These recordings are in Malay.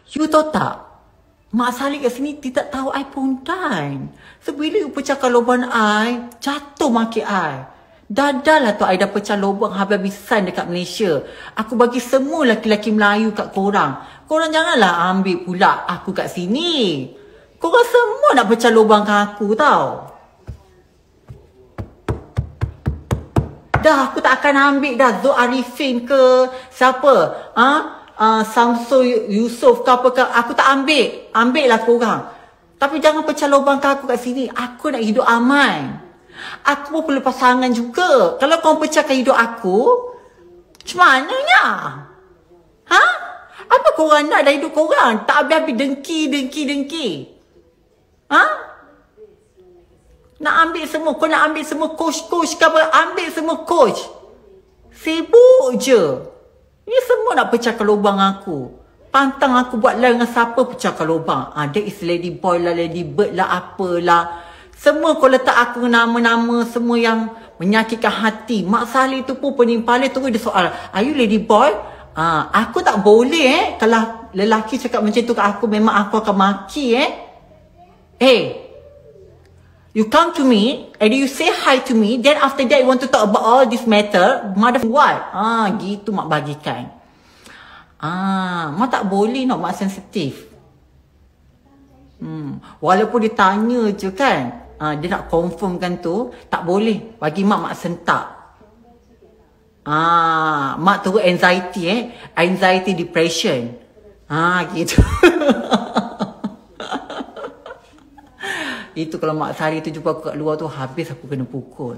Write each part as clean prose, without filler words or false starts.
You tahu tak? Mak Saleh kat sini tidak tahu I pondan. So bila you pecahkan lubang I, jatuh maki I. Dadalah tu I dah pecah lubang habis-habisan dekat Malaysia. Aku bagi semua laki-laki Melayu kat korang. Korang janganlah ambil pula aku kat sini. Korang semua nak pecah lubang kat aku tau. Dah aku tak akan ambil dah Zul Arifin ke siapa? Samsul Yusof ke apa ke. Aku tak ambil. Ambil lah korang. Tapi jangan pecah lubang kat aku kat sini. Aku nak hidup aman. Aku pun perlu pasangan juga. Kalau kau pecahkan hidup aku, macam mananya? Ha? Apa korang nak dari hidup korang? Tak habis-habis dengki. Ha? Nak ambil semua. Kau nak ambil semua coach ke apa? Ambil semua coach. Sibuk je. Ni semua nak pecahkan lubang aku. Pantang aku buat lain dengan siapa pecahkan lubang. That is lady boy lah, lady bird lah, apalah. Semua kau letak aku nama-nama semua yang menyakitkan hati. Mak Saleh tu pun penimpalnya terus dia soal. Are you lady boy? Aku tak boleh kalau lelaki cakap macam tu kat aku, memang aku akan maki Hey. You come to me and you say hi to me, then after that you want to talk about all this matter, mother what? Gitu mak bagikan. Mak tak boleh nak mak sensitif. Walaupun dia tanya je kan, dia nak confirmkan tu, tak boleh. Bagi mak sentak. Mak terus anxiety anxiety depression. Gitu. Itu kalau Mak Sari tu jumpa aku kat luar tu, habis aku kena pukul.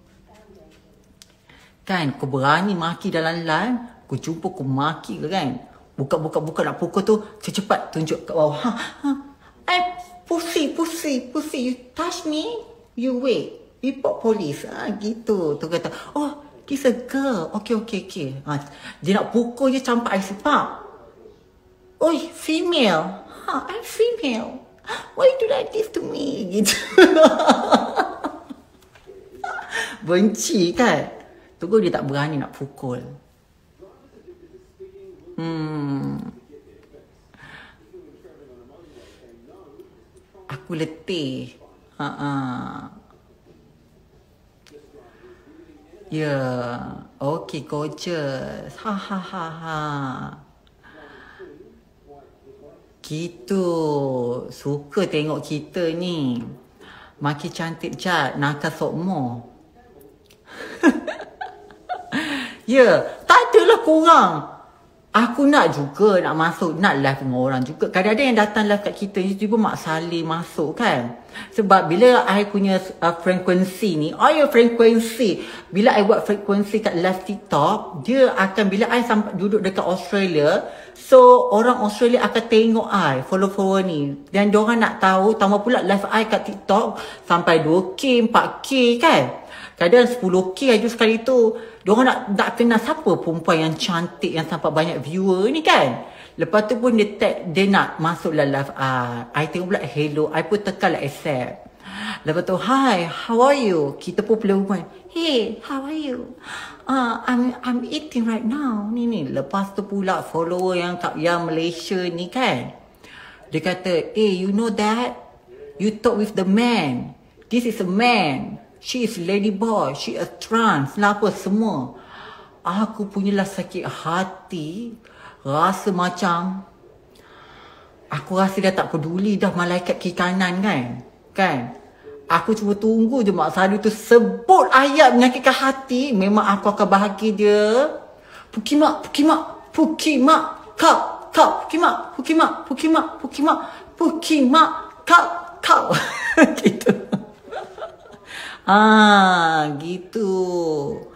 Kan, kau berani maki dalam live, kau jumpa kau maki ke kan? Buka nak pukul tu, secepat tunjuk kat bawah. Pussy, you touch me, you wait. Report police. Gitu. Tu kata, oh, this a girl. Okay. Dia nak pukul je campak I sepak. Oi, female. I'm female. Why you do like this to me? Gitu. Benci kan? Tunggu dia tak berani nak pukul. Aku letih. Okay, gorgeous. Gitu. Suka tengok kita ni. Makin cantik jat. Nakal sokmo. Tak adalah korang. Aku nak juga nak masuk, nak live dengan orang juga. Kadang-kadang yang datang live kat kita ni tiba Mak Saleh masuk kan. Sebab bila I punya frekuensi ni, frekuensi. Bila I buat frekuensi kat live TikTok, dia akan, bila I sampai duduk dekat Australia, so orang Australia akan tengok I, follow ni. Dan diorang nak tahu, tambah pula live I kat TikTok sampai 2K, 4K kan. Kadang 10K aja sekali tu. Diorang nak kenal siapa perempuan yang cantik, yang sampai banyak viewer ni kan. Lepas tu pun dia tag, dia nak masuk dalam live I tengok pula hello, I pun tekan lah accept. Lepas tu, hi, how are you? Kita pun perempuan, hey, how are you? I'm eating right now. Ni. Lepas tu pula follower yang Malaysia ni kan. Dia kata, you know that? You talk with the man. This is a man. She is lady boy. She a trans. Lah apa semua. Aku punyalah sakit hati. Rasa macam, aku rasa dah tak peduli dah malaikat kiri kanan kan. Aku cuma tunggu je Mak Sari tu sebut ayat menyakitkan hati. Memang aku akan bahagia dia. Pukimak, kau. Pukimak, kau. Gitu. Gitu.